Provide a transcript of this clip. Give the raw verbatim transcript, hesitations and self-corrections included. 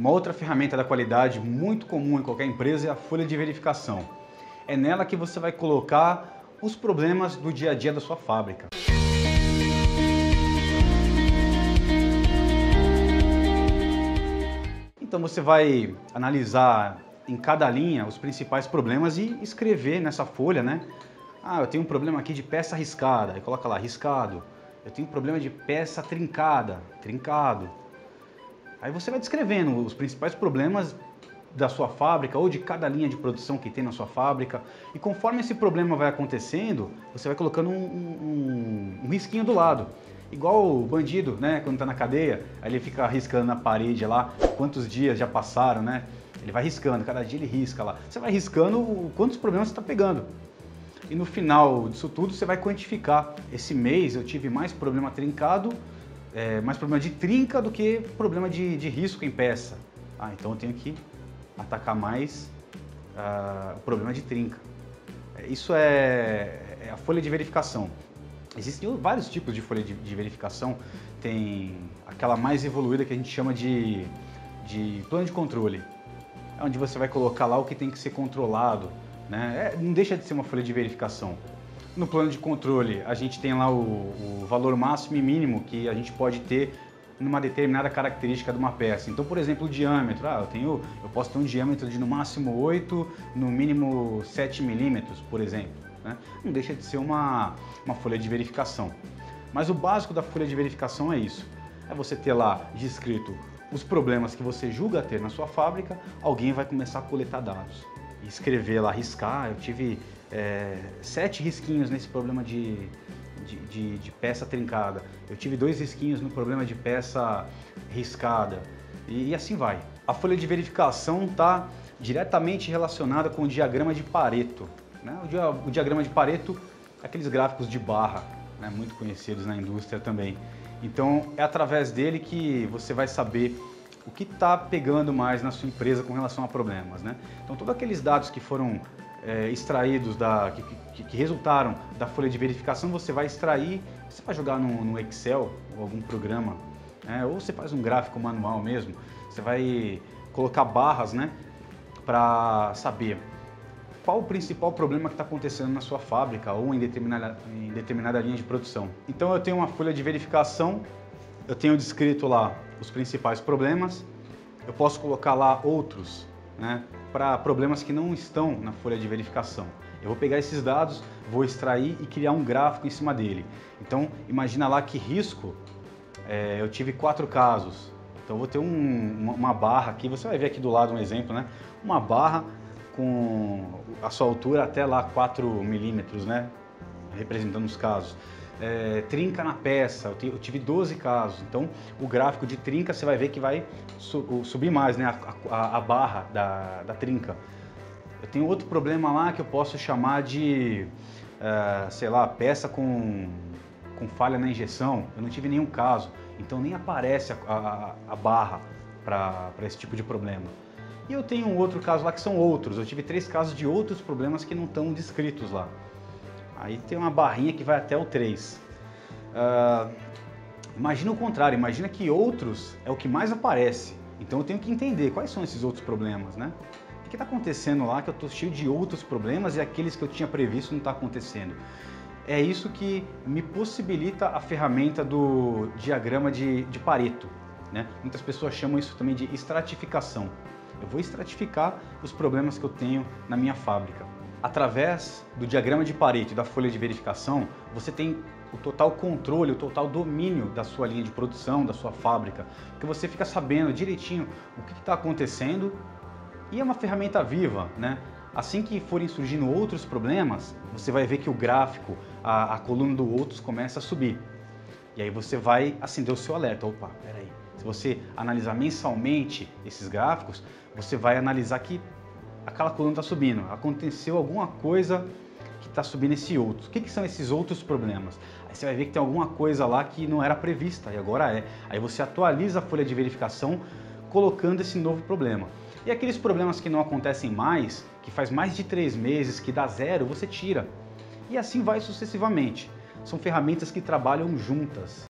Uma outra ferramenta da qualidade muito comum em qualquer empresa é a folha de verificação. É nela que você vai colocar os problemas do dia a dia da sua fábrica. Então você vai analisar em cada linha os principais problemas e escrever nessa folha, né? Ah, eu tenho um problema aqui de peça riscada, aí coloca lá, riscado. Eu tenho um problema de peça trincada, trincado. Aí você vai descrevendo os principais problemas da sua fábrica ou de cada linha de produção que tem na sua fábrica. E conforme esse problema vai acontecendo, você vai colocando um, um, um risquinho do lado. Igual o bandido, né, quando tá na cadeia, aí ele fica riscando na parede lá quantos dias já passaram, né? Ele vai riscando, cada dia ele risca lá. Você vai riscando quantos problemas você está pegando. E no final disso tudo você vai quantificar. Esse mês eu tive mais problema trincado, é, mais problema de trinca do que problema de, de risco em peça. Ah, então eu tenho que atacar mais uh, o problema de trinca. Isso é, é a folha de verificação. Existem vários tipos de folha de, de verificação. Tem aquela mais evoluída que a gente chama de, de plano de controle, onde você vai colocar lá o que tem que ser controlado, né? É, não deixa de ser uma folha de verificação. No plano de controle, a gente tem lá o, o valor máximo e mínimo que a gente pode ter numa determinada característica de uma peça. Então, por exemplo, o diâmetro. Ah, eu, tenho, eu posso ter um diâmetro de no máximo oito, no mínimo sete milímetros, por exemplo, né? Não deixa de ser uma, uma folha de verificação. Mas o básico da folha de verificação é isso. É você ter lá descrito os problemas que você julga ter na sua fábrica, alguém vai começar a coletar dados. Escrever lá, riscar. Eu tive é, sete risquinhos nesse problema de, de, de, de peça trincada. Eu tive dois risquinhos no problema de peça riscada. E, e assim vai. A folha de verificação está diretamente relacionada com o diagrama de Pareto, né? O, dia, o diagrama de Pareto é aqueles gráficos de barra, né? Muito conhecidos na indústria também. Então é através dele que você vai saber o que está pegando mais na sua empresa com relação a problemas, né? Então todos aqueles dados que foram é, extraídos, da, que, que, que resultaram da folha de verificação, você vai extrair, você vai jogar no, no Excel ou algum programa, né? Ou você faz um gráfico manual mesmo, você vai colocar barras, né, para saber qual o principal problema que está acontecendo na sua fábrica ou em determinada, em determinada linha de produção. Então eu tenho uma folha de verificação, eu tenho descrito lá os principais problemas, eu posso colocar lá outros, né, para problemas que não estão na folha de verificação. Eu vou pegar esses dados, vou extrair e criar um gráfico em cima dele. Então imagina lá que risco, é, eu tive quatro casos, então eu vou ter um, uma, uma barra aqui, você vai ver aqui do lado um exemplo, né, uma barra com a sua altura até lá quatro milímetros, né, representando os casos. É, trinca na peça, eu tive doze casos, então o gráfico de trinca você vai ver que vai su subir mais, né, a, a, a barra da, da trinca. Eu tenho outro problema lá que eu posso chamar de, uh, sei lá, peça com, com falha na injeção. Eu não tive nenhum caso, então nem aparece a, a, a barra para esse tipo de problema. E eu tenho um outro caso lá que são outros, eu tive três casos de outros problemas que não estão descritos lá. Aí tem uma barrinha que vai até o três. Uh, imagina o contrário, imagina que outros é o que mais aparece. Então eu tenho que entender quais são esses outros problemas, né? O que está acontecendo lá que eu estou cheio de outros problemas e aqueles que eu tinha previsto não está acontecendo? É isso que me possibilita a ferramenta do diagrama de, de Pareto, né? Muitas pessoas chamam isso também de estratificação. Eu vou estratificar os problemas que eu tenho na minha fábrica. Através do diagrama de Pareto e da folha de verificação, você tem o total controle, o total domínio da sua linha de produção, da sua fábrica, porque você fica sabendo direitinho o que está acontecendo e é uma ferramenta viva, né? Assim que forem surgindo outros problemas, você vai ver que o gráfico, a, a coluna do outros começa a subir. E aí você vai acender o seu alerta. Opa, peraí. Se você analisar mensalmente esses gráficos, você vai analisar que aquela coluna está subindo, aconteceu alguma coisa que está subindo esse outro. O que, que são esses outros problemas? Aí você vai ver que tem alguma coisa lá que não era prevista e agora é. Aí você atualiza a folha de verificação colocando esse novo problema. E aqueles problemas que não acontecem mais, que faz mais de três meses, que dá zero, você tira. E assim vai sucessivamente. São ferramentas que trabalham juntas.